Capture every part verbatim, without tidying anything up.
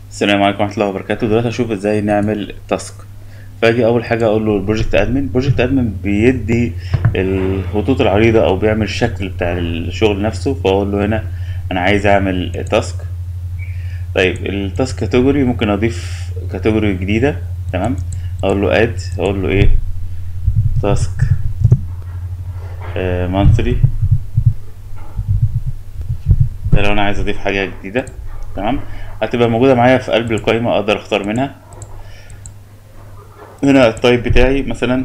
السلام عليكم ورحمة الله وبركاته. دلوقتي هشوف ازاي نعمل تاسك. فاجي اول حاجة اقول له البروجكت ادمن. بروجكت ادمن بيدي الخطوط العريضة او بيعمل الشكل بتاع الشغل نفسه، فاقول له هنا انا عايز اعمل تاسك. طيب التاسك كاتيجوري ممكن اضيف كاتيجوري جديدة. تمام، اقول له اد، اقول له ايه، تاسك مانثلي. ده لو انا عايز اضيف حاجة جديدة. تمام، هتبقى موجودة معايا في قلب القائمة، اقدر اختار منها. هنا التايب بتاعي مثلا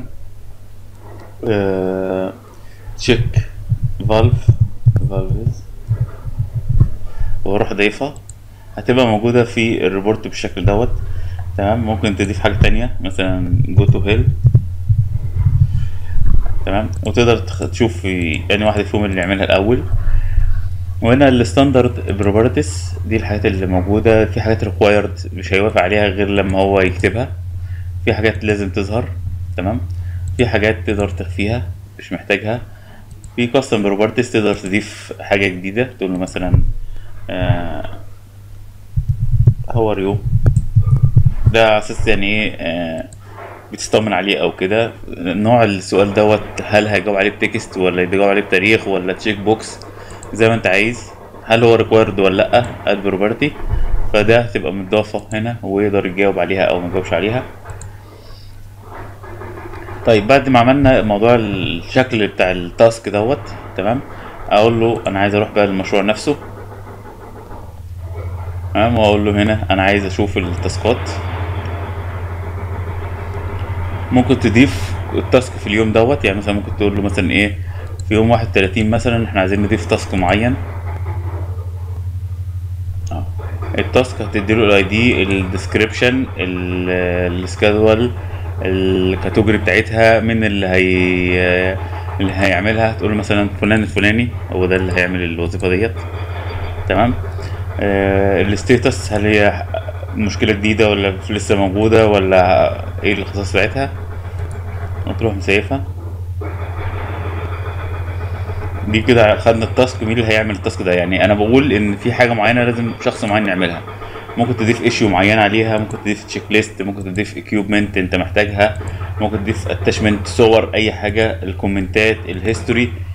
تشيك فالف فالفز، واروح ضيفها. هتبقى موجودة في الريبورت بالشكل دوت. تمام، ممكن تضيف حاجة تانية مثلا جو تو هيل. تمام، وتقدر تخ- تشوف في يعني واحد فيهم اللي يعملها الأول. وهنا الستاندرد بروبرتيز دي الحاجات اللي موجودة. في حاجات ريكوايرد مش هيوافق عليها غير لما هو يكتبها. في حاجات لازم تظهر. تمام، في حاجات تقدر تخفيها مش محتاجها. في كاستم بروبرتيز تقدر تضيف حاجة جديدة، تقول له مثلا هو ريو. ده على اساس يعني ايه، آه، بتطمن عليه او كده. نوع السؤال دوت هل هيجاوب عليه بتكست ولا يجاوب عليه بتاريخ ولا تشيك بوكس زي ما انت عايز. هل هو ريكوايرد ولا لا اد بروبرتي. فده هتبقى مضافة هنا ويقدر يجاوب عليها او ما يجاوبش عليها. طيب بعد ما عملنا موضوع الشكل بتاع التاسك دوت، تمام، اقول له انا عايز اروح بقى للمشروع نفسه. تمام، واقول له هنا انا عايز اشوف التاسكات. ممكن تضيف التاسك في اليوم دوت، يعني مثلا ممكن تقول له مثلا ايه، في يوم واحد وتلاتين مثلا احنا عايزين نضيف تاسك معين. اه، التاسك هتديله الاي دي، الديسكريبشن، السكادول، الكاتيجوري بتاعتها، من اللي هي اللي هيعملها. تقول له مثلا فلان الفلاني هو ده اللي هيعمل الوظيفه ديت. تمام، آه الستيتس، هل هي مشكله جديده ولا لسه موجوده ولا ايه الخصائص بتاعتها، وتروح مسيفها. دي كده خدنا التاسك، مين اللي هيعمل التاسك ده. يعني انا بقول ان في حاجه معينه لازم شخص معين يعملها. ممكن تضيف ايشيو معين عليها، ممكن تضيف تشيك ليست، ممكن تضيف اكيوبمنت انت محتاجها، ممكن تضيف اتاشمنت صور، اي حاجه، الكومنتات، الهيستوري.